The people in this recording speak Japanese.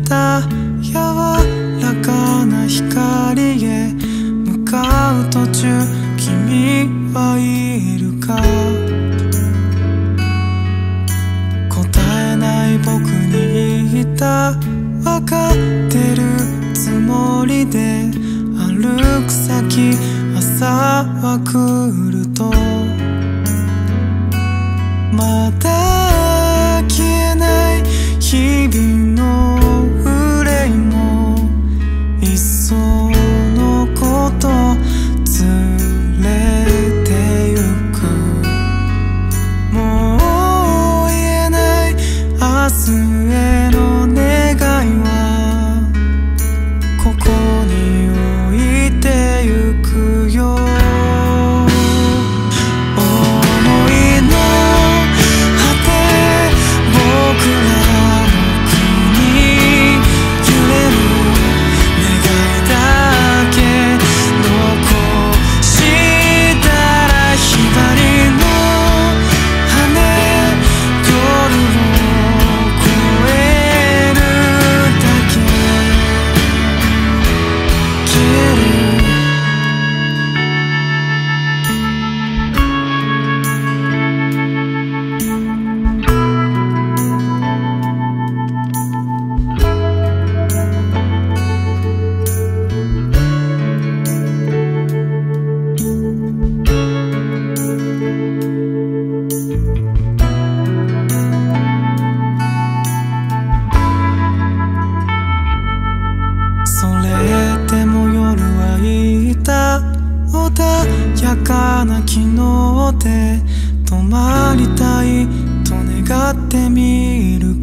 た柔らかな光へ向かう途中、君はいるか。答えない僕に言った。わかってるつもりで歩く先、朝は来るとまだ消えない日々の憂いもいっそのこと連れてゆく。もう言えない明日への願いはここに置いてゆくよ。穏やかな昨日で止まりたいと願ってみる